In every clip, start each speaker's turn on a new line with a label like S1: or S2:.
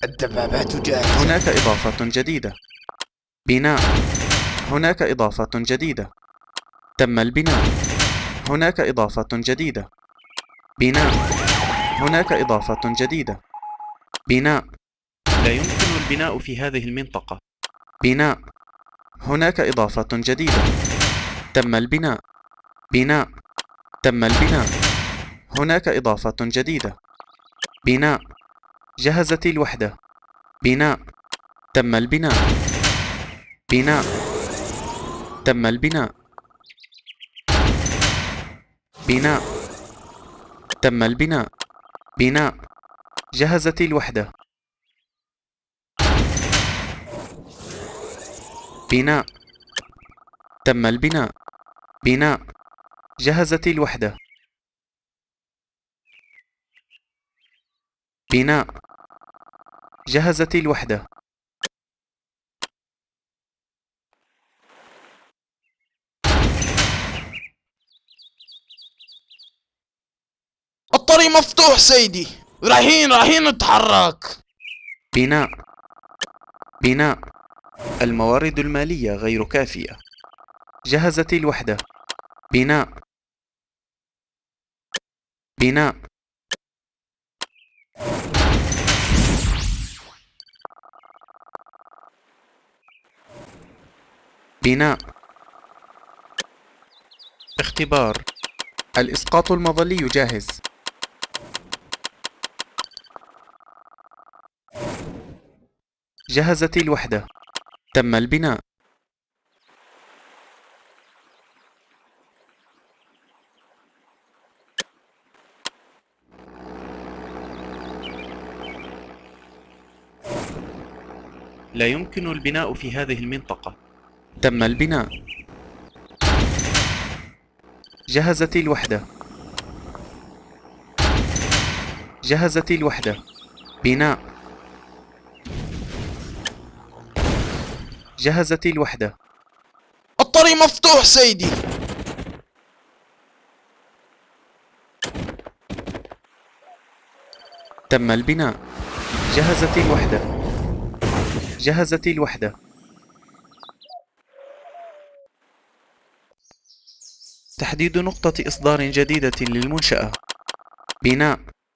S1: الدبابات جاهزة.
S2: هناك إضافة جديدة. بناء. هناك إضافة جديدة. تم البناء. هناك إضافة جديدة. بناء. هناك إضافة جديدة. بناء. لا يمكن البناء في هذه المنطقة. بناء. هناك إضافة جديدة. تم البناء. بناء. تم البناء. هناك إضافة جديدة. بناء. جهزت الوحدة. بناء. تم البناء. بناء. تم البناء. بناء. تم البناء. بناء. جهزت الوحدة. بناء. تم البناء. بناء. جهزت الوحدة. بناء. جهزت الوحدة.
S1: الطريق مفتوح سيدي، رايحين نتحرك.
S2: بناء. بناء. الموارد المالية غير كافية. جهزت الوحدة. بناء. بناء. بناء. اختبار. الإسقاط المظلي جاهز. جهزت الوحدة. تم البناء. لا يمكن البناء في هذه المنطقة. تم البناء. جهزت الوحدة. جهزت الوحدة. بناء. جهزت الوحدة.
S1: الطريق مفتوح سيدي.
S2: تم البناء. جهزت الوحدة. جهزت الوحدة. تحديد نقطة إصدار جديدة للمنشأة. بناء.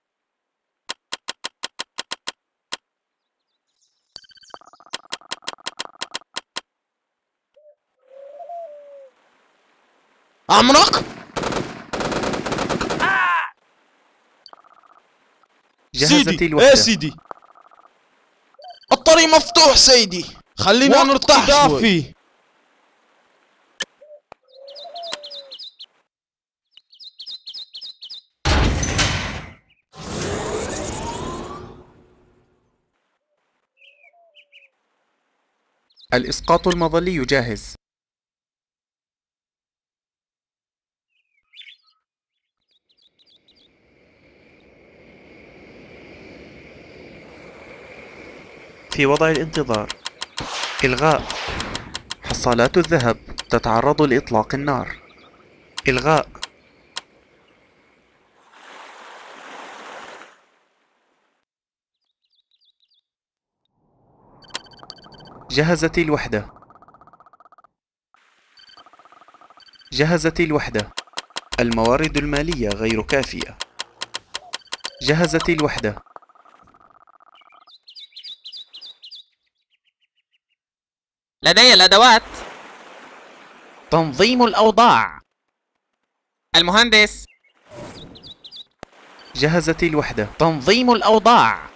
S1: عمرك
S2: جهزت
S1: سيدي.
S2: الوحدة.
S1: سيدي، الطريق مفتوح سيدي، خلينا نرتاح شوي.
S2: الإسقاط المظلي جاهز. في وضع الانتظار. إلغاء. حصالات الذهب تتعرض لإطلاق النار. إلغاء. جهزت الوحدة. جهزت الوحدة. الموارد المالية غير كافية. جهزت الوحدة.
S3: لدي الأدوات. تنظيم الأوضاع. المهندس.
S2: جهزت الوحدة.
S3: تنظيم الأوضاع.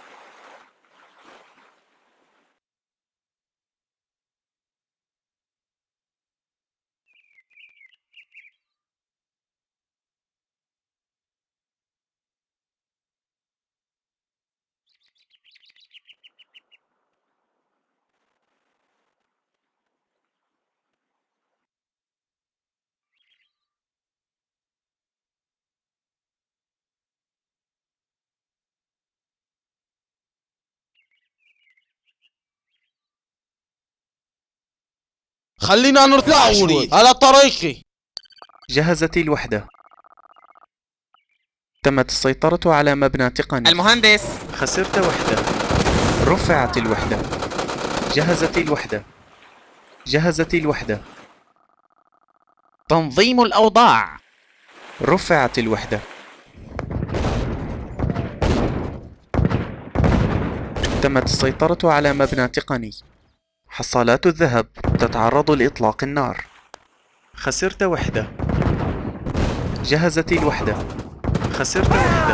S1: خلينا نرتاح شوي على طريقي.
S2: جهزت الوحدة. تمت السيطرة على مبنى تقني.
S3: المهندس.
S2: خسرت وحدة. رفعت الوحدة. جهزت الوحدة. جهزت الوحدة.
S3: تنظيم الأوضاع.
S2: رفعت الوحدة. تمت السيطرة على مبنى تقني. حصالات الذهب تتعرض لإطلاق النار. خسرت وحدة. جهزت الوحدة. خسرت وحدة.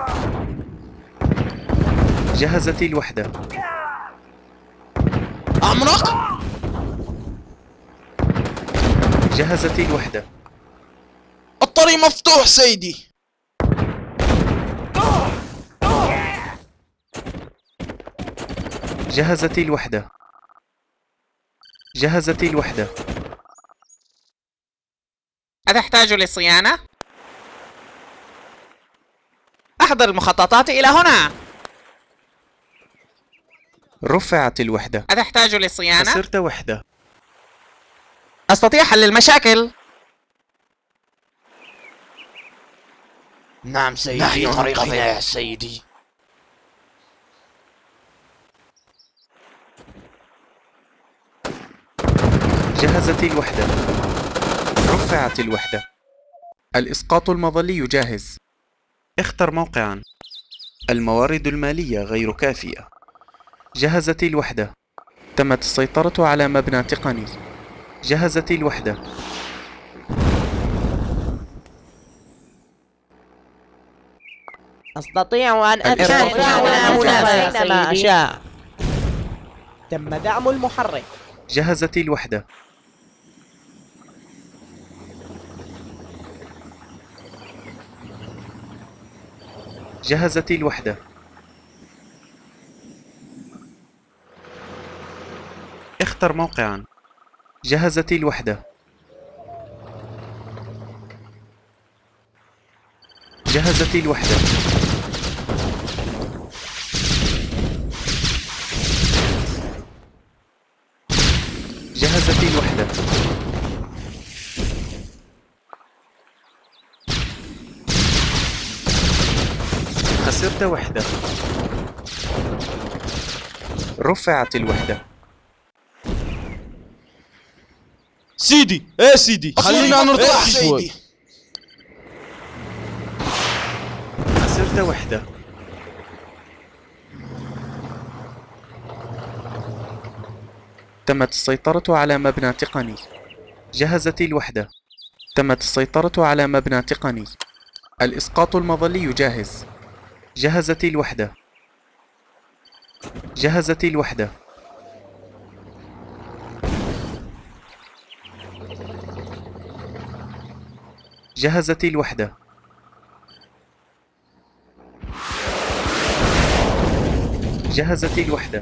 S2: جهزت الوحدة.
S1: أمرك.
S2: جهزت الوحدة.
S1: الطريق مفتوح سيدي.
S2: جهزت الوحدة. جهزت الوحدة.
S3: أتحتاج للصيانة؟ أحضر المخططات إلى هنا.
S2: رفعت الوحدة.
S3: أتحتاج للصيانة؟
S2: خسرت وحدة.
S3: أستطيع حل المشاكل.
S1: نعم سيدي.
S4: نحن
S1: طريقنا
S4: ننتظر.
S1: يا سيدي.
S2: جهزت الوحدة. رفعت الوحدة. الإسقاط المظلي جاهز. اختر موقعا. الموارد المالية غير كافية. جهزت الوحدة. تمت السيطرة على مبنى تقني. جهزت الوحدة.
S5: أستطيع أن أذهب حينما أشاء. تم دعم المحرك.
S2: جهزت الوحدة. جهزت الوحدة. اختر موقعا. جهزت الوحدة. جهزت الوحدة. جهزت الوحدة. خسرت وحدة. رفعت الوحدة.
S1: سيدي ايه سيدي، خلينا نرتاح شوي.
S2: خسرت وحدة. تمت السيطرة على مبنى تقني. جهزت الوحدة. تمت السيطرة على مبنى تقني. الإسقاط المظلي جاهز. جهزت الوحدة. جهزت الوحدة. جهزت الوحدة. جهزت الوحدة.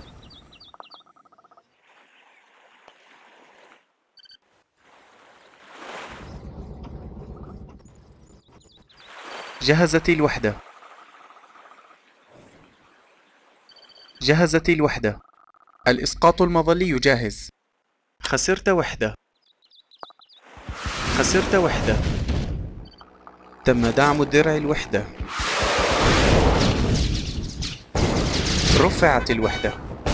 S2: جهزت الوحدة. جهزت الوحدة. الإسقاط المظلي جاهز. خسرت وحدة. خسرت وحدة. تم دعم درع الوحدة. رفعت الوحدة.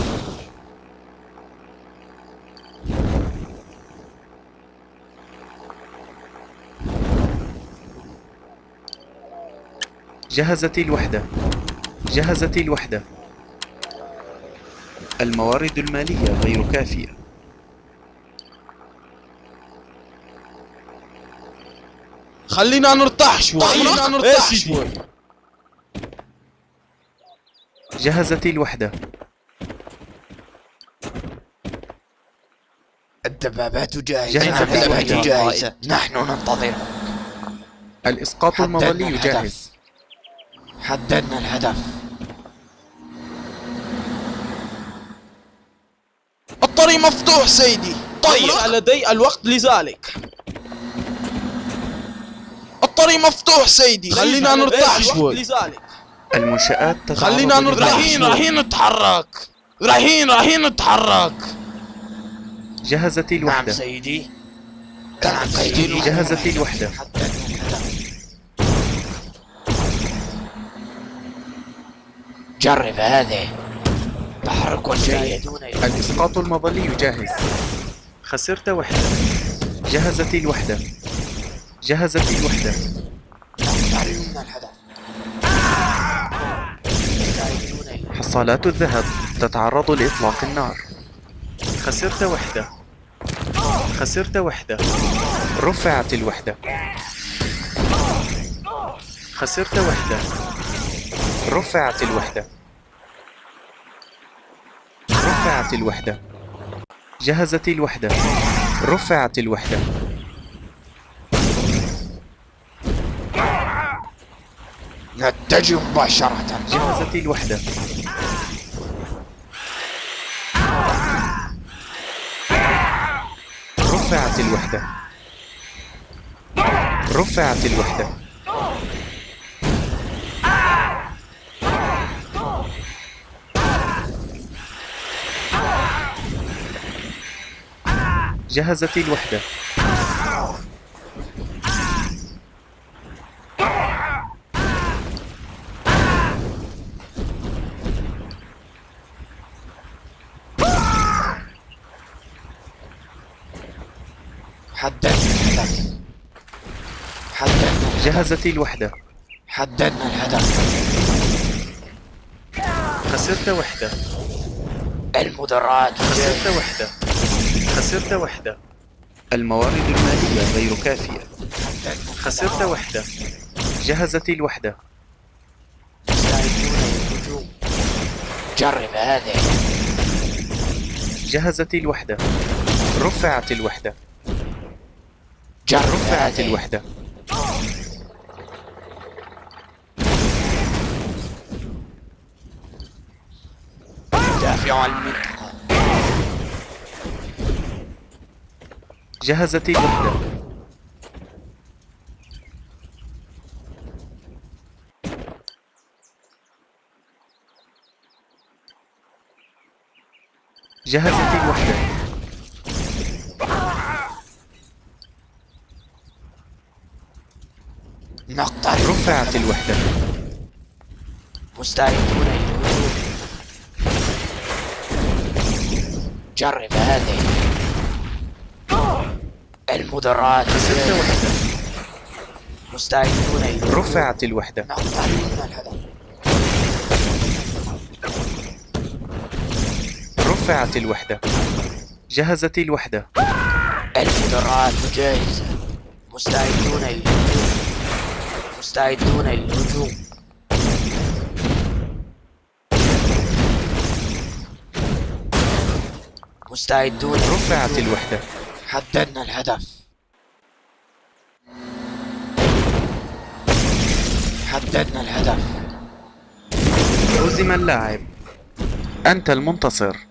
S2: جهزت الوحدة. جهزت الوحدة. الموارد المالية غير كافية.
S1: خلينا نرتاح شوي. خلينا نرتاح شوي.
S2: جهزت الوحدة.
S4: الدبابات جاهزة.
S2: جهزت الوحدة.
S4: جاهزة. نحن ننتظر.
S2: الإسقاط المظلي جاهز.
S4: حددنا الهدف.
S1: الطريق مفتوح سيدي. طيب لدي الوقت لذلك. الطريق مفتوح سيدي. خلينا نرتاح شوي.
S2: المنشآت تتعرض
S1: خلينا نرتاح. رايحين نتحرك. رايحين نتحرك.
S2: جهزت
S4: نعم
S2: الوحدة.
S4: سيدي. نعم سيدي.
S2: جهزت الوحدة.
S4: جرب هذه. تحرك جيد.
S2: الإسقاط المظلي جاهز. خسرت وحدة. جهزت الوحدة. جهزت الوحدة.
S4: نقترب من الهدف.
S2: حصالات الذهب تتعرض لإطلاق النار. خسرت وحدة. خسرت وحدة. رفعت الوحدة. خسرت وحدة. رفعت الوحدة. رفعت الوحدة. جهزت الوحدة. رفعت الوحدة.
S4: نتجه مباشرة.
S2: جهزت الوحدة. رفعت الوحدة. رفعت الوحدة. جهزت الوحدة.
S4: حددنا الهدف. حددنا.
S2: جهزت الوحدة.
S4: حددنا الهدف.
S2: خسرت وحدة.
S4: المدرعات.
S2: خسرت وحدة. خسرت وحدة. الموارد المالية غير كافية. خسرت وحدة. جهزت الوحدة.
S4: مستعدون للهجوم. جرب هذه.
S2: جهزت الوحدة. رفعت الوحدة.
S4: جرب
S2: رفعت
S4: هذه.
S2: الوحدة.
S4: دافع المنطقة.
S2: جهزت الوحدة. جهزت الوحدة.
S4: نقترب.
S2: رفعت الوحدة.
S4: مستعدون للهجوم. جرب هذه. المدرعات.
S2: خسرت وحدة.
S4: مستعدون للهجوم.
S2: رفعت الوحدة.
S4: نقترب من الهدف.
S2: رفعت الوحدة. جهزت الوحدة.
S4: المدرعات جاهزة. مستعدون للهجوم. مستعدون للهجوم. مستعدون.
S2: رفعت الوحدة.
S4: حددنا الهدف. حددنا الهدف.
S2: هزم اللاعب. أنت المنتصر.